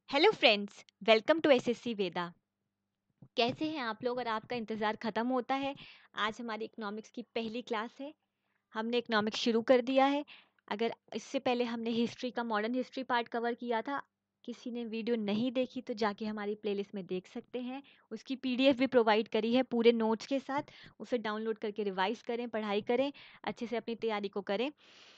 Hello friends, welcome to SSC Veda. कैसे हैं आप लोग और आपका इंतज़ार ख़त्म होता है। आज हमारी इकोनॉमिक्स की पहली क्लास है। हमने इकोनॉमिक्स शुरू कर दिया है। अगर इससे पहले हमने हिस्ट्री का मॉडर्न हिस्ट्री पार्ट कवर किया था, किसी ने वीडियो नहीं देखी तो जाके हमारी प्लेलिस्ट में देख सकते हैं। उसकी पीडीएफ भी प्रोवाइड करी है पूरे नोट्स के साथ। उसे डाउनलोड करके रिवाइज करें, पढ़ाई करें, अच्छे से अपनी तैयारी को करें।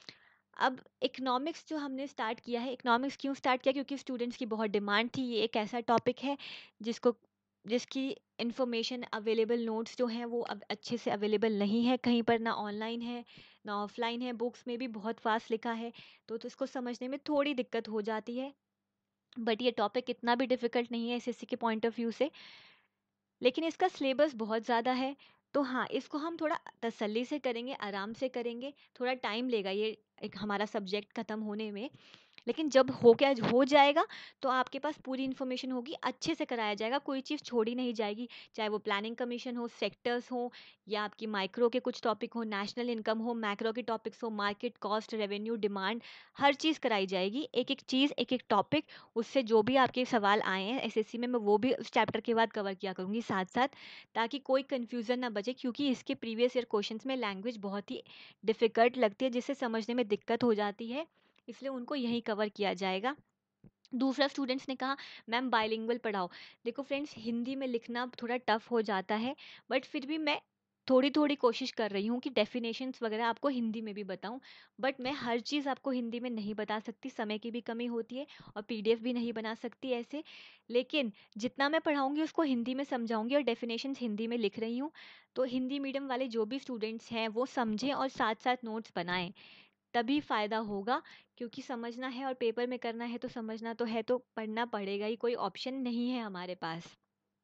अब इकोनॉमिक्स जो हमने स्टार्ट किया है, इकोनॉमिक्स क्यों स्टार्ट किया? क्योंकि स्टूडेंट्स की बहुत डिमांड थी। ये एक ऐसा टॉपिक है जिसको जिसकी इंफॉर्मेशन अवेलेबल, नोट्स जो हैं वो अब अच्छे से अवेलेबल नहीं है कहीं पर, ना ऑनलाइन है ना ऑफलाइन है। बुक्स में भी बहुत फास्ट लिखा है, तो इसको समझने में थोड़ी दिक्कत हो जाती है। बट ये टॉपिक इतना भी डिफ़िकल्ट नहीं है एसएससी के पॉइंट ऑफ व्यू से, लेकिन इसका सिलेबस बहुत ज़्यादा है। तो हाँ, इसको हम थोड़ा तसल्ली से करेंगे, आराम से करेंगे, थोड़ा टाइम लेगा ये एक हमारा सब्जेक्ट ख़त्म होने में। लेकिन जब हो जाएगा तो आपके पास पूरी इन्फॉर्मेशन होगी, अच्छे से कराया जाएगा, कोई चीज़ छोड़ी नहीं जाएगी। चाहे वो प्लानिंग कमीशन हो, सेक्टर्स हो, या आपकी माइक्रो के कुछ टॉपिक हो, नेशनल इनकम हो, मैक्रो के टॉपिक्स हो, मार्केट, कॉस्ट, रेवेन्यू, डिमांड, हर चीज़ कराई जाएगी। एक एक चीज़, एक एक टॉपिक, उससे जो भी आपके सवाल आए हैं एसएससी में, मैं वो भी उस चैप्टर के बाद कवर किया करूँगी साथ साथ, ताकि कोई कन्फ्यूज़न ना बचे। क्योंकि इसके प्रीवियस ईयर क्वेश्चंस में लैंग्वेज बहुत ही डिफ़िकल्ट लगती है, जिससे समझने में दिक्कत हो जाती है, इसलिए उनको यहीं कवर किया जाएगा। दूसरा, स्टूडेंट्स ने कहा मैम बाइलिंगुअल पढ़ाओ। देखो फ्रेंड्स, हिंदी में लिखना थोड़ा टफ हो जाता है, बट फिर भी मैं थोड़ी थोड़ी कोशिश कर रही हूँ कि डेफिनेशंस वगैरह आपको हिंदी में भी बताऊँ। बट मैं हर चीज़ आपको हिंदी में नहीं बता सकती, समय की भी कमी होती है, और पीडीएफ भी नहीं बना सकती ऐसे। लेकिन जितना मैं पढ़ाऊँगी उसको हिंदी में समझाऊँगी, और डेफिनेशंस हिंदी में लिख रही हूँ। तो हिंदी मीडियम वाले जो भी स्टूडेंट्स हैं वो समझें और साथ साथ नोट्स बनाएं, तभी फ़ायदा होगा। क्योंकि समझना है और पेपर में करना है तो समझना तो है, तो पढ़ना पड़ेगा ही, कोई ऑप्शन नहीं है हमारे पास।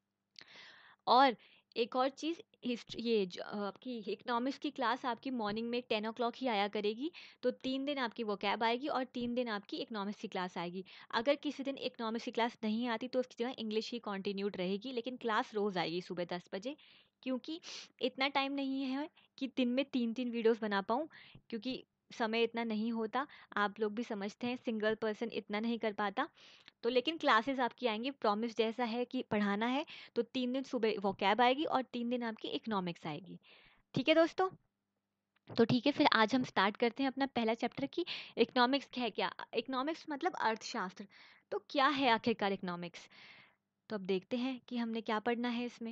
और एक और चीज़, आपकी इकोनॉमिक्स की क्लास आपकी मॉर्निंग में 10 o'clock ही आया करेगी। तो 3 दिन आपकी वो कैब आएगी और 3 दिन आपकी इकोनॉमिक्स की क्लास आएगी। अगर किसी दिन इकोनॉमिक्स की क्लास नहीं आती तो उसकी जगह इंग्लिश ही कंटिन्यूड रहेगी, लेकिन क्लास रोज़ आएगी सुबह 10 बजे। क्योंकि इतना टाइम नहीं है कि दिन में 3 3 वीडियोस बना पाऊँ, क्योंकि समय इतना नहीं होता। आप लोग भी समझते हैं, सिंगल पर्सन इतना नहीं कर पाता। तो लेकिन क्लासेस आपकी आएंगी, प्रॉमिस जैसा है कि पढ़ाना है। तो 3 दिन सुबह वोकैब आएगी और 3 दिन आपकी इकोनॉमिक्स आएगी। ठीक है दोस्तों? तो ठीक है, फिर आज हम स्टार्ट करते हैं अपना पहला चैप्टर की इकोनॉमिक्स है क्या। इकोनॉमिक्स मतलब अर्थशास्त्र। तो क्या है आखिरकार इकोनॉमिक्स? तो अब देखते हैं कि हमने क्या पढ़ना है इसमें।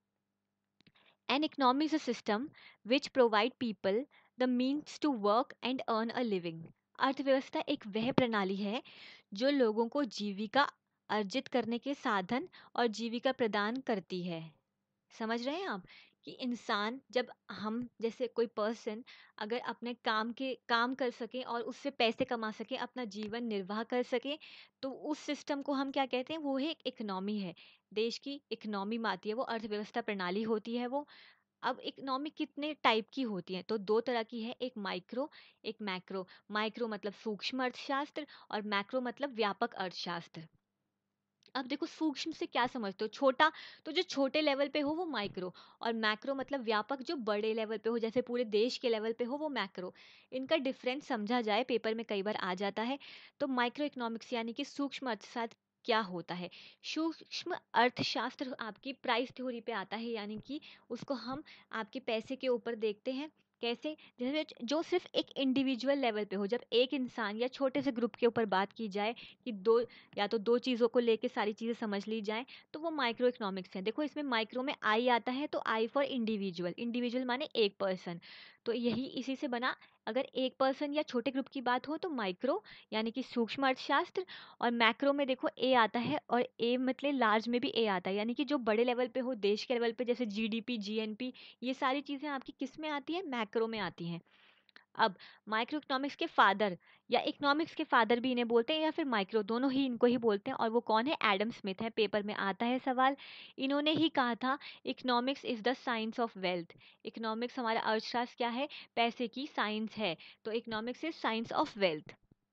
An economy is a system which provide people the means to work and earn a living. अर्थव्यवस्था एक वह प्रणाली है जो लोगों को जीविका अर्जित करने के साधन और जीविका प्रदान करती है। समझ रहे हैं आप? कि इंसान, जब हम जैसे कोई पर्सन अगर अपने काम कर सके और उससे पैसे कमा सके, अपना जीवन निर्वाह कर सके, तो उस सिस्टम को हम क्या कहते हैं? वो है एक इकोनॉमी है। देश की इकोनॉमी आती है, वो अर्थव्यवस्था प्रणाली होती है वो। अब इकोनॉमी कितने टाइप की होती है? तो दो तरह की है, एक माइक्रो, एक मैक्रो। माइक्रो मतलब सूक्ष्म अर्थशास्त्र, और मैक्रो मतलब व्यापक अर्थशास्त्र। अब देखो, सूक्ष्म से क्या समझते हो? छोटा। तो जो छोटे लेवल पे हो वो माइक्रो, और मैक्रो मतलब व्यापक, जो बड़े लेवल पे हो, जैसे पूरे देश के लेवल पे हो, वो मैक्रो। इनका डिफरेंस समझा जाए, पेपर में कई बार आ जाता है। तो माइक्रो इकोनॉमिक्स यानी कि सूक्ष्म अर्थशास्त्र क्या होता है? सूक्ष्म अर्थशास्त्र आपकी प्राइस थ्योरी पे आता है, यानी कि उसको हम आपके पैसे के ऊपर देखते हैं। कैसे? जैसे जो सिर्फ एक इंडिविजुअल लेवल पे हो, जब एक इंसान या छोटे से ग्रुप के ऊपर बात की जाए कि दो या तो दो चीज़ों को लेके सारी चीज़ें समझ ली जाएँ, तो वो माइक्रो इकोनॉमिक्स है। देखो, इसमें माइक्रो में आई आता है, तो आई फॉर इंडिविजुअल, इंडिविजुअल माने एक पर्सन। तो यही इसी से बना। अगर एक पर्सन या छोटे ग्रुप की बात हो तो माइक्रो यानी कि सूक्ष्म अर्थशास्त्र। और मैक्रो में देखो ए आता है, और ए मतलब लार्ज में भी ए आता है, यानी कि जो बड़े लेवल पे हो, देश के लेवल पे, जैसे जीडीपी, जीएनपी, ये सारी चीज़ें आपकी किस में आती है? मैक्रो में आती हैं। अब माइक्रो इकोनॉमिक्स के फादर, या इकोनॉमिक्स के फादर भी इन्हें बोलते हैं, या फिर माइक्रो, दोनों ही इनको ही बोलते हैं। और वो कौन है? एडम स्मिथ है, पेपर में आता है सवाल। इन्होंने ही कहा था economics is the science of wealth. Economics हमारा अर्थशास्त्र क्या है? पैसे की साइंस है। तो economics is science of wealth.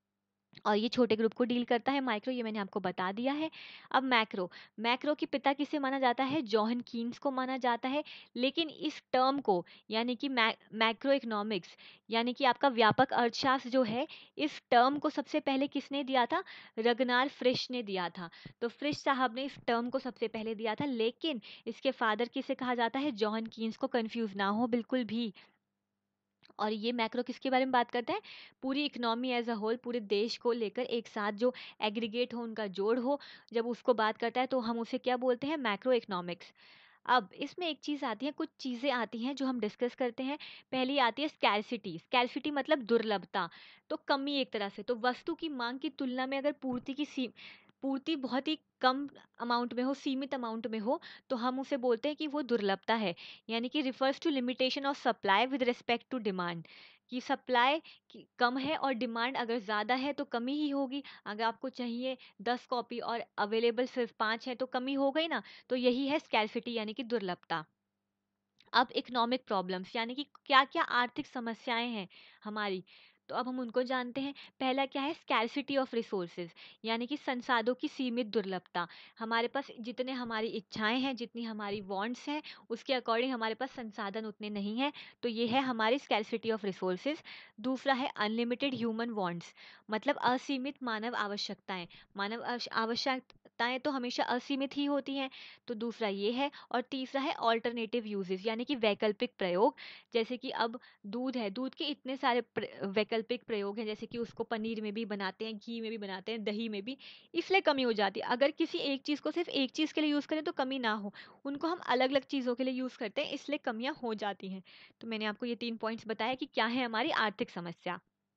और ये छोटे ग्रुप को डील करता है। माइक्रो ये मैंने आपको बता दिया है। अब मैक्रो, मैक्रो के पिता किसे माना जाता है? जॉन कीन्स को माना जाता है। लेकिन इस टर्म को यानी कि मैक्रो इकोनॉमिक्स यानी कि आपका व्यापक अर्थशास्त्र जो है, इस टर्म को सबसे पहले किसने दिया था? रगनार फ्रिश ने दिया था। तो फ्रिश साहब ने इस टर्म को सबसे पहले दिया था, लेकिन इसके फादर किसे कहा जाता है? जॉन कीन्स को, कंफ्यूज ना हो बिल्कुल भी। और ये मैक्रो किसके बारे में बात करता है? पूरी इकोनॉमी एज अ होल, पूरे देश को लेकर एक साथ जो एग्रीगेट हो, उनका जोड़ हो, जब उसको बात करता है तो हम उसे क्या बोलते हैं? Macroeconomics. अब इसमें एक चीज़ आती है, कुछ चीज़ें आती हैं जो हम डिस्कस करते हैं। पहली आती है स्कैरसिटी। स्कैरसिटी मतलब दुर्लभता, तो कमी एक तरह से। तो वस्तु की मांग की तुलना में अगर पूर्ति बहुत ही कम अमाउंट में हो, सीमित अमाउंट में हो, तो हम उसे बोलते हैं कि वो दुर्लभता है। यानी कि refers to limitation of supply with respect to demand, कि सप्लाई कम है और डिमांड अगर ज़्यादा है तो कमी ही होगी। अगर आपको चाहिए 10 कॉपी और अवेलेबल सिर्फ 5 है तो कमी हो गई ना। तो यही है स्कैरसिटी यानी कि दुर्लभता। अब इकोनॉमिक प्रॉब्लम्स यानी कि क्या क्या आर्थिक समस्याएं हैं हमारी, तो अब हम उनको जानते हैं। पहला क्या है? स्कैरसिटी ऑफ रिसोर्सेज, यानी कि संसाधनों की सीमित दुर्लभता। हमारे पास जितने हमारी इच्छाएं हैं, जितनी हमारी वांट्स हैं, उसके अकॉर्डिंग हमारे पास संसाधन उतने नहीं हैं। तो ये है हमारी स्कैरसिटी ऑफ रिसोर्सेज। दूसरा है अनलिमिटेड ह्यूमन वांट्स, मतलब असीमित मानव आवश्यकताएं। मानव आवश्यकताएं तो हमेशा असीमित ही होती हैं। तो दूसरा ये है। और तीसरा है ऑल्टरनेटिव यूजेस, यानी कि वैकल्पिक प्रयोग। जैसे कि अब दूध है, दूध के इतने सारे वैकल्पिक प्रयोग हैं, जैसे कि उसको पनीर में भी बनाते हैं, घी में भी बनाते हैं, दही में भी। इसलिए कमी हो जाती है। अगर किसी एक चीज़ को सिर्फ एक चीज़ के लिए यूज़ करें तो कमी ना हो, उनको हम अलग अलग चीज़ों के लिए यूज़ करते हैं, इसलिए कमियां हो जाती हैं। तो मैंने आपको ये 3 पॉइंट्स बताया कि क्या है हमारी आर्थिक समस्या।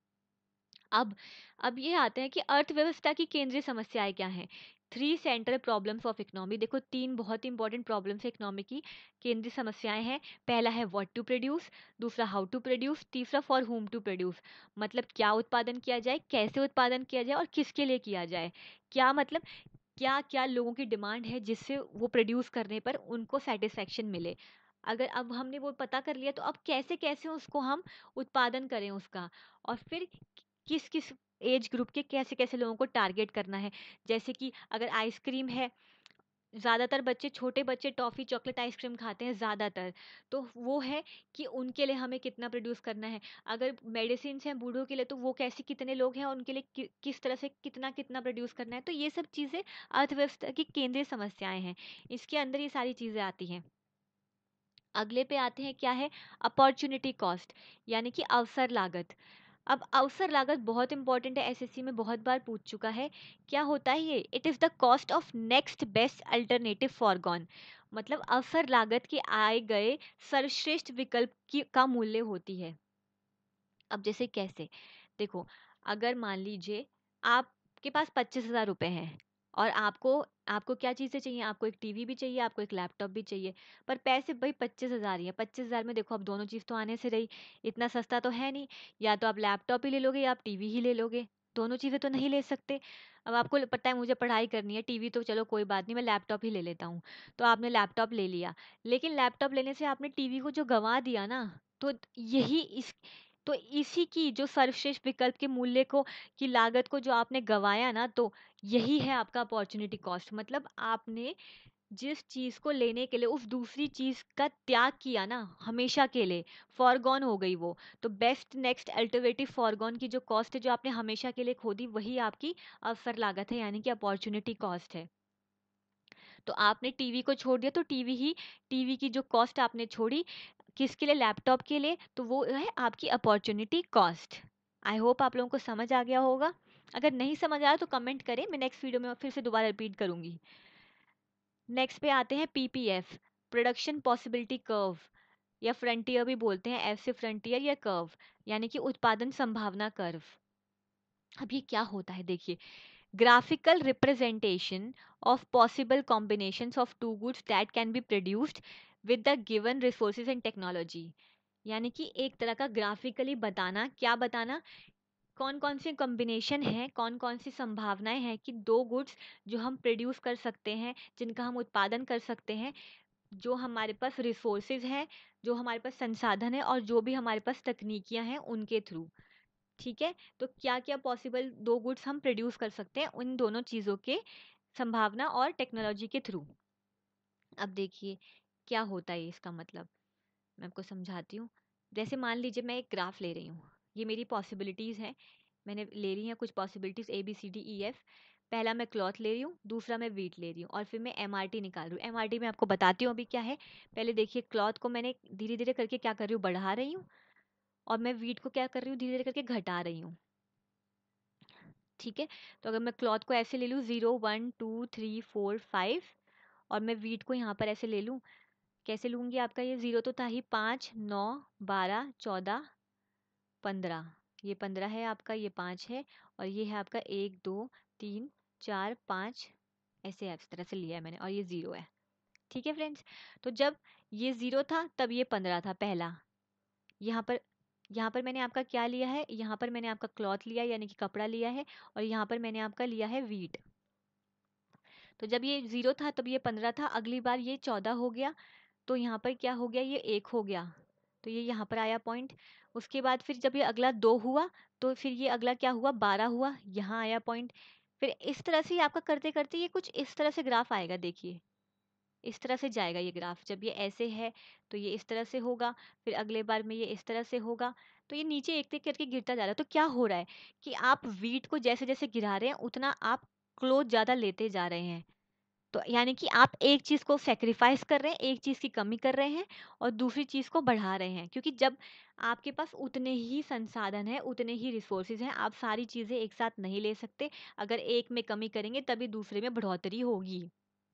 अब अब ये आते हैं कि अर्थव्यवस्था की केंद्रीय समस्याएं क्या हैं। 3 सेंट्रल प्रॉब्लम्स ऑफ इकोनॉमी। देखो, 3 बहुत इंपॉर्टेंट प्रॉब्लम्स है इकोनॉमी की, केंद्रीय समस्याएं हैं। पहला है व्हाट टू प्रोड्यूस, दूसरा हाउ टू प्रोड्यूस, तीसरा फॉर हुम टू प्रोड्यूस। मतलब क्या उत्पादन किया जाए, कैसे उत्पादन किया जाए और किसके लिए किया जाए। क्या मतलब क्या क्या लोगों की डिमांड है जिससे वो प्रोड्यूस करने पर उनको सेटिस्फेक्शन मिले। अगर अब हमने वो पता कर लिया तो अब कैसे कैसे उसको हम उत्पादन करें उसका। और फिर किस किस एज ग्रुप के कैसे कैसे लोगों को टारगेट करना है। जैसे कि अगर आइसक्रीम है, ज़्यादातर बच्चे, छोटे बच्चे टॉफ़ी चॉकलेट आइसक्रीम खाते हैं ज़्यादातर। तो वो है कि उनके लिए हमें कितना प्रोड्यूस करना है। अगर मेडिसिन हैं बूढ़ों के लिए, तो वो कैसे, कितने लोग हैं और उनके लिए किस तरह से कितना कितना प्रोड्यूस करना है। तो ये सब चीज़ें अर्थव्यवस्था की केंद्रीय समस्याएं हैं, इसके अंदर ये सारी चीज़ें आती हैं। अगले पे आते हैं, क्या है? अपॉर्चुनिटी कॉस्ट, यानी कि अवसर लागत। अब अवसर लागत बहुत इंपॉर्टेंट है, एसएससी में बहुत बार पूछ चुका है। क्या होता है ये? It is the cost of next best alternative foregone. मतलब अवसर लागत के आए गए सर्वश्रेष्ठ विकल्प की का मूल्य होती है। अब जैसे कैसे? देखो, अगर मान लीजिए आपके पास 25,000 रुपए हैं और आपको आपको क्या चीज़ें चाहिए? आपको एक टीवी भी चाहिए, आपको एक लैपटॉप भी चाहिए, पर पैसे भाई 25,000 ही है। 25,000 में देखो, अब दोनों चीज़ तो आने से रही, इतना सस्ता तो है नहीं। या तो आप लैपटॉप ही ले लोगे या आप टीवी ही ले लोगे, दोनों चीज़ें तो नहीं ले सकते। अब आपको पता है मुझे पढ़ाई करनी है, टीवी तो चलो कोई बात नहीं, मैं लैपटॉप ही ले लेता हूँ। तो आपने लैपटॉप ले लिया, लेकिन लैपटॉप लेने से आपने टीवी को जो गंवा दिया ना, तो यही इस तो इसी की जो सर्वश्रेष्ठ विकल्प के मूल्य को, की लागत को जो आपने गंवाया ना, तो यही है आपका अपॉर्चुनिटी कॉस्ट। मतलब आपने जिस चीज को लेने के लिए उस दूसरी चीज का त्याग किया ना, हमेशा के लिए फॉरगॉन हो गई वो। तो बेस्ट नेक्स्ट अल्टरनेटिव फॉरगॉन की जो कॉस्ट है, जो आपने हमेशा के लिए खो दी, वही आपकी अवसर लागत है, यानी कि अपॉर्चुनिटी कॉस्ट है। तो आपने टीवी को छोड़ दिया, तो टीवी की जो कॉस्ट आपने छोड़ी, किसके लिए? लैपटॉप के लिए, तो वो है आपकी अपॉर्चुनिटी कॉस्ट। आई होप आप लोगों को समझ आ गया होगा। अगर नहीं समझ आया तो कमेंट करें, मैं नेक्स्ट वीडियो में फिर से दोबारा रिपीट करूंगी। नेक्स्ट पे आते हैं पीपीएफ, प्रोडक्शन पॉसिबिलिटी कर्व, या फ्रंटियर भी बोलते हैं, एफ से फ्रंटियर या कर्व, यानी कि उत्पादन संभावना कर्व। अब ये क्या होता है? देखिए, graphical representation of possible combinations of two goods that can be produced with the given resources and technology। यानी कि एक तरह का ग्राफिकली बताना। क्या बताना? कौन कौन सी कॉम्बिनेशन है, कौन कौन सी संभावनाएं हैं कि दो गुड्स जो हम प्रोड्यूस कर सकते हैं, जिनका हम उत्पादन कर सकते हैं, जो हमारे पास रिसोर्सेज हैं, जो हमारे पास संसाधन है, और जो भी हमारे पास तकनीकियां हैं उनके थ्रू। ठीक है, तो क्या क्या पॉसिबल दो गुड्स हम प्रोड्यूस कर सकते हैं उन दोनों चीज़ों के संभावना और टेक्नोलॉजी के थ्रू। अब देखिए क्या होता है इसका मतलब, मैं आपको समझाती हूँ। जैसे मान लीजिए मैं एक ग्राफ ले रही हूँ, ये मेरी पॉसिबिलिटीज़ हैं, मैंने ले रही हैं कुछ possibilities A B C D E F. पहला मैं क्लॉथ ले रही हूँ, दूसरा मैं वीट ले रही हूँ, और फिर मैं एम आर टी निकाल रही हूँ। एम आर टी मैं आपको बताती हूँ अभी क्या है। पहले देखिए क्लॉथ को मैंने धीरे धीरे करके क्या कर रही हूँ, बढ़ा रही हूँ, और मैं वीट को क्या कर रही हूँ, धीरे धीरे करके घटा रही हूँ। ठीक है, तो अगर मैं क्लॉथ को ऐसे ले लूँ 0 1 2 3 4 5, और मैं वीट को यहाँ पर ऐसे ले लूँ, कैसे लूँगी, आपका ये 0 तो था ही, 5 9 12 14 15, ये 15 है आपका, ये 5 है, और ये है आपका 1 2 3 4 5, ऐसे इस तरह से लिया है मैंने, और ये 0 है। ठीक है फ्रेंड्स, तो जब ये 0 था तब ये 15 था पहला। यहाँ पर मैंने आपका क्या लिया है, यहाँ पर मैंने आपका क्लॉथ लिया यानी कि कपड़ा लिया है, और यहाँ पर मैंने आपका लिया है वीट। तो जब ये 0 था तब ये 15 था, अगली बार ये 14 हो गया, तो यहाँ पर क्या हो गया, ये 1 हो गया, तो ये यहाँ पर आया पॉइंट। उसके बाद फिर जब ये अगला 2 हुआ, तो फिर ये अगला क्या हुआ, 12 हुआ, यहाँ आया पॉइंट। फिर इस तरह से आपका करते करते ये कुछ इस तरह से ग्राफ आएगा, देखिए इस तरह से जाएगा ये ग्राफ। जब ये ऐसे है तो ये इस तरह से होगा, फिर अगले बार में ये इस तरह से होगा, तो ये नीचे एक एक करके गिरता जा रहा है। तो क्या हो रहा है कि आप वीट को जैसे जैसे गिरा रहे हैं उतना आप क्लोथ ज़्यादा लेते जा रहे हैं। तो यानी कि आप एक चीज़ को सेक्रीफाइस कर रहे हैं, एक चीज़ की कमी कर रहे हैं, और दूसरी चीज़ को बढ़ा रहे हैं, क्योंकि जब आपके पास उतने ही संसाधन हैं, उतने ही रिसोर्सेज हैं, आप सारी चीज़ें एक साथ नहीं ले सकते। अगर एक में कमी करेंगे तभी दूसरे में बढ़ोतरी होगी।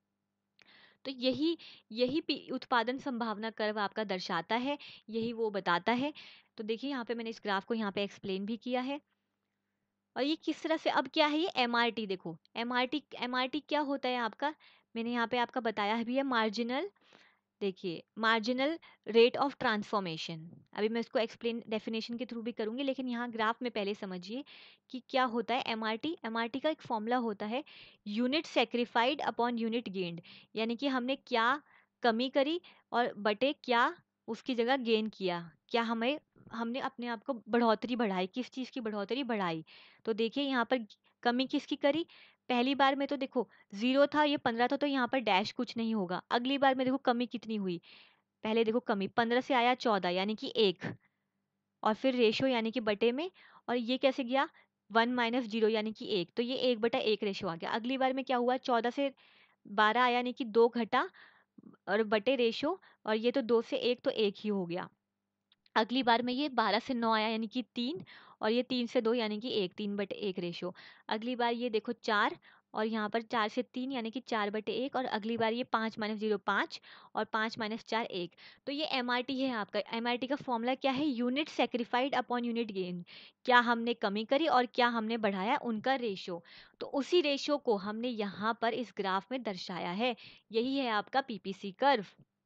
तो यही यही उत्पादन संभावना कर्व आपका दर्शाता है, यही वो बताता है। तो देखिए यहाँ पे मैंने इस ग्राफ को यहाँ पे एक्सप्लेन भी किया है। और ये किस तरह से, अब क्या है, ये एमआरटी देखो, एमआरटी क्या होता है आपका, मैंने यहाँ पे आपका बताया भी है, मार्जिनल, देखिए मार्जिनल रेट ऑफ ट्रांसफॉर्मेशन। अभी मैं इसको एक्सप्लेन डेफिनेशन के थ्रू भी करूंगी, लेकिन यहाँ ग्राफ में पहले समझिए कि क्या होता है एमआरटी। एमआरटी का एक फॉर्मूला होता है, unit sacrificed upon unit gained, यानी कि हमने क्या कमी करी और बटे क्या उसकी जगह गेन किया, क्या हमें हमने अपने आप को बढ़ोतरी बढ़ाई, किस चीज़ की बढ़ोतरी बढ़ाई। तो देखिए यहाँ पर कमी किसकी करी, पहली बार में तो देखो 0 था, ये 15 था, तो यहाँ पर डैश कुछ नहीं होगा। अगली बार में देखो कमी कितनी हुई, पहले देखो कमी 15 से आया 14 यानी कि 1, और फिर रेशो यानी कि बटे में, और ये कैसे गया 1 - 0 यानी कि 1, तो ये 1/1 रेशो आ गया। अगली बार में क्या हुआ, 14 से 12 आया यानी कि 2 घटा, और बटे रेशो, और ये तो 2 से 1 तो 1 ही हो गया। अगली बार में ये 12 से 9 आया यानी कि 3, और ये 3 से 2 यानी कि 1, 3/1 रेशो। अगली बार ये देखो 4, और यहाँ पर 4 से 3 यानी कि 4/1, और अगली बार ये 5 - 0 5, और 5 - 4 1। तो ये एमआरटी है आपका। एमआरटी का फॉर्मूला क्या है, unit sacrificed upon unit gain, क्या हमने कमी करी और क्या हमने बढ़ाया, उनका रेशो। तो उसी रेशो को हमने यहाँ पर इस ग्राफ में दर्शाया है, यही है आपका पीपीसी कर्व।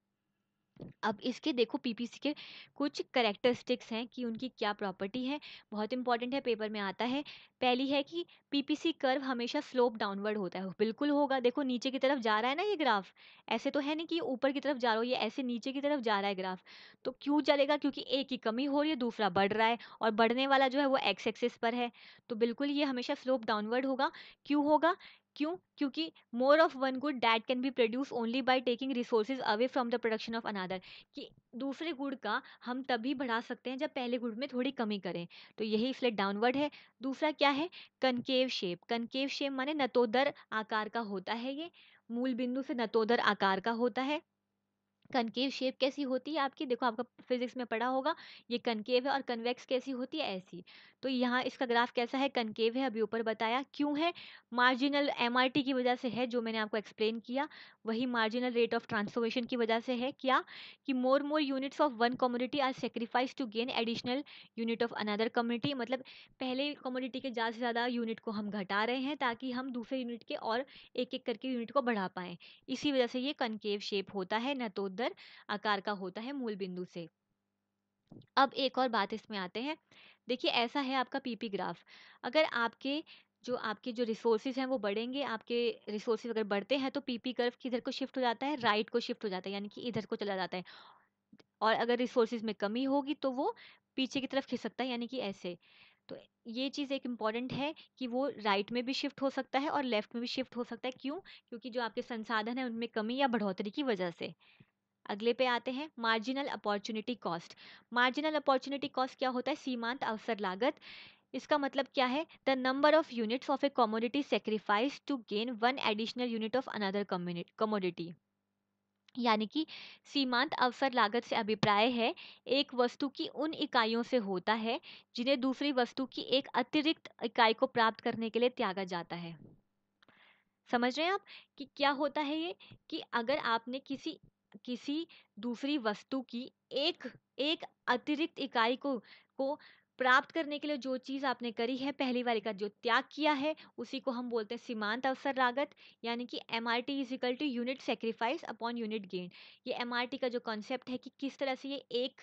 अब इसके देखो पीपीसी के कुछ करेक्टरिस्टिक्स हैं कि उनकी क्या प्रॉपर्टी है, बहुत इंपॉर्टेंट है, पेपर में आता है। पहली है कि पीपीसी कर्व हमेशा स्लोप डाउनवर्ड होता है, बिल्कुल होगा, देखो नीचे की तरफ जा रहा है ना ये ग्राफ, ऐसे तो है नहीं कि ये ऊपर की तरफ जा रहा हो, ये ऐसे नीचे की तरफ जा रहा है ग्राफ। तो क्यों चलेगा, क्योंकि एक की कमी हो रही है, दूसरा बढ़ रहा है, और बढ़ने वाला जो है वो एक्स एक्सिस पर है, तो बिल्कुल ये हमेशा स्लोप डाउनवर्ड होगा। क्यों होगा, क्यों, क्योंकि more of one good that can be produce only by taking resources away from the production of another, कि दूसरे गुण का हम तभी बढ़ा सकते हैं जब पहले गुण में थोड़ी कमी करें, तो यही इसलिए डाउनवर्ड है। दूसरा क्या है, कनकेव शेप। कनकेव शेप माने नतोदर आकार का होता है, ये मूल बिंदु से नतोदर आकार का होता है। कनकेव शेप कैसी होती है आपकी, देखो आपका फिजिक्स में पढ़ा होगा, ये कनकेव है, और कन्वेक्स कैसी होती है, ऐसी। तो यहाँ इसका ग्राफ कैसा है, कनकेव है, अभी ऊपर बताया क्यों है, मार्जिनल एमआरटी की वजह से है, जो मैंने आपको एक्सप्लेन किया, वही मार्जिनल रेट ऑफ ट्रांसफॉर्मेशन की वजह से है। क्या कि more units of one community are sacrifice to gain additional unit of another community, मतलब पहले कम्युनिटी के ज़्यादा से ज़्यादा यूनिट को हम घटा रहे हैं ताकि हम दूसरे यूनिट के और एक एक करके यूनिट को बढ़ा पाएं, इसी वजह से ये कनकेव शेप होता है, नतोदर आकार का होता है मूल बिंदु से। अब एक और बात इसमें आते हैं, देखिए ऐसा है आपका पीपी ग्राफ, अगर आपके जो रिसोर्सेज हैं वो बढ़ेंगे, आपके रिसोर्सेज अगर बढ़ते हैं तो पीपी कर्व किधर को शिफ्ट हो जाता है, राइट को शिफ्ट हो जाता है, यानी कि इधर को चला जाता है। और अगर रिसोर्सेज में कमी होगी तो वो पीछे की तरफ खिसकता है, यानी कि ऐसे। तो ये चीज़ एक इम्पॉर्टेंट है कि वो राइट में भी शिफ्ट हो सकता है और लेफ्ट में भी शिफ्ट हो सकता है। क्यों? क्योंकि जो आपके संसाधन है उनमें कमी या बढ़ोतरी की वजह से। अगले पे आते हैं, marginal opportunity cost. Marginal opportunity cost क्या होता है? सीमांत अवसर लागत। इसका मतलब क्या है? The number of units of a commodity sacrifice to gain one additional unit of another commodity. यानी कि सीमांत अवसर लागत से अभिप्राय है एक वस्तु की उन इकाइयों से होता है जिन्हें दूसरी वस्तु की एक अतिरिक्त इकाई को प्राप्त करने के लिए त्यागा जाता है। समझ रहे हैं आप कि क्या होता है ये? कि अगर आपने किसी किसी दूसरी वस्तु की एक एक अतिरिक्त इकाई को प्राप्त करने के लिए जो चीज आपने करी है, पहली वाली का जो त्याग किया है, उसी को हम बोलते हैं सीमांत अवसर लागत। यानी कि M R T is equal to unit sacrifice upon unit gain. ये एम आर टी का जो कॉन्सेप्ट है कि किस तरह से ये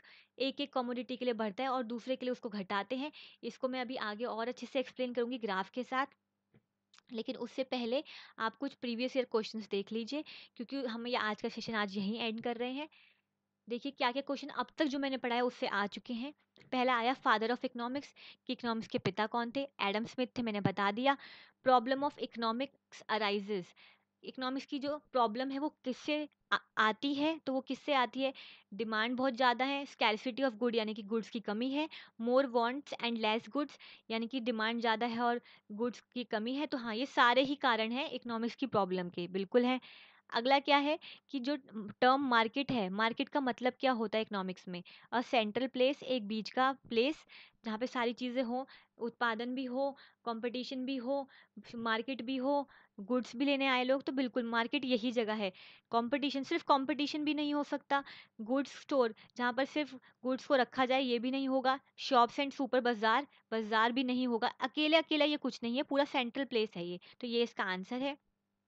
एक कमोडिटी के लिए बढ़ता है और दूसरे के लिए उसको घटाते हैं, इसको मैं अभी आगे और अच्छे से एक्सप्लेन करूंगी ग्राफ के साथ। लेकिन उससे पहले आप कुछ प्रीवियस ईयर क्वेश्चंस देख लीजिए, क्योंकि हम ये आज का सेशन आज यहीं एंड कर रहे हैं। देखिए क्या क्या क्वेश्चन अब तक जो मैंने पढ़ाया उससे आ चुके हैं। पहला आया फादर ऑफ इकोनॉमिक्स, कि इकोनॉमिक्स के पिता कौन थे? एडम स्मिथ थे, मैंने बता दिया। Problem of economics arises, economics की जो प्रॉब्लम है वो किससे आती है? तो वो किससे आती है? डिमांड बहुत ज़्यादा है, स्कैरसिटी ऑफ गुड यानी कि गुड्स की कमी है, more wants and less goods यानी कि डिमांड ज़्यादा है और गुड्स की कमी है। तो हाँ, ये सारे ही कारण हैं इकोनॉमिक्स की प्रॉब्लम के, बिल्कुल है। अगला क्या है कि जो टर्म मार्केट है, मार्केट का मतलब क्या होता है इकोनॉमिक्स में? अ सेंट्रल प्लेस, एक बीच का प्लेस जहाँ पे सारी चीज़ें हो, उत्पादन भी हो, कंपटीशन भी हो, मार्केट भी हो, गुड्स भी लेने आए लोग, तो बिल्कुल मार्केट यही जगह है। कंपटीशन, सिर्फ कंपटीशन भी नहीं हो सकता। गुड्स स्टोर जहाँ पर सिर्फ गुड्स को रखा जाए ये भी नहीं होगा। शॉप्स एंड सुपर बाजार, बाजार भी नहीं होगा। अकेले अकेला ये कुछ नहीं है, पूरा सेंट्रल प्लेस है ये। तो ये इसका आंसर है।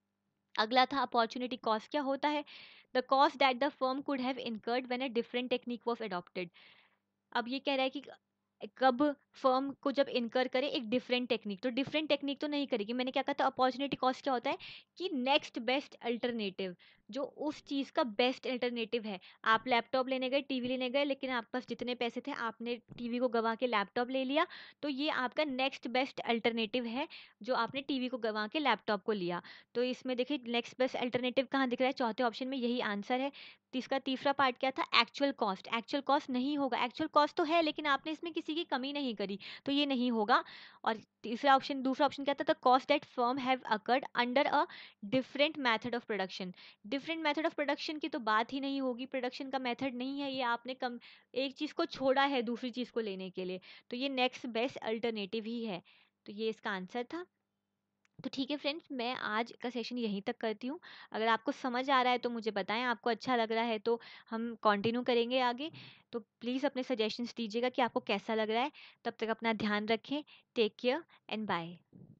अगला था अपॉर्चुनिटी कॉस्ट, क्या होता है? The cost that the firm could have incurred when a different technique was adopted. अब ये कह रहा है कि कब फर्म को जब इनकर करे एक डिफरेंट टेक्निक, तो डिफरेंट टेक्निक तो नहीं करेगी। मैंने क्या कहा था? अपॉर्चुनिटी कॉस्ट क्या होता है कि नेक्स्ट बेस्ट अल्टरनेटिव, जो उस चीज का बेस्ट अल्टरनेटिव है। आप लैपटॉप लेने गए, टीवी लेने गए, लेकिन आपके पास जितने पैसे थे आपने टीवी को गंवा के लैपटॉप ले लिया, तो ये आपका नेक्स्ट बेस्ट अल्टरनेटिव है जो आपने टीवी को गंवा के लैपटॉप को लिया। तो इसमें देखिए नेक्स्ट बेस्ट अल्टरनेटिव कहाँ दिख रहा है? चौथे ऑप्शन में, यही आंसर है। इसका तीसरा पार्ट क्या था? Actual cost. एक्चुअल कॉस्ट नहीं होगा, एक्चुअल कॉस्ट तो है लेकिन आपने इसमें किसी की कमी नहीं करी, तो ये नहीं होगा। और तीसरा ऑप्शन, दूसरा ऑप्शन क्या था? The cost that firm have occurred under a different method of production. Different method of production की तो बात ही नहीं होगी, प्रोडक्शन का मेथड नहीं है ये, आपने कम एक चीज को छोड़ा है दूसरी चीज को लेने के लिए, तो ये नेक्स्ट बेस्ट अल्टरनेटिव ही है। तो ये इसका आंसर था। तो ठीक है फ्रेंड्स, मैं आज का सेशन यहीं तक करती हूँ। अगर आपको समझ आ रहा है तो मुझे बताएं, आपको अच्छा लग रहा है तो हम कंटिन्यू करेंगे आगे। तो प्लीज़ अपने सजेशंस दीजिएगा कि आपको कैसा लग रहा है। तब तक अपना ध्यान रखें। Take care and bye.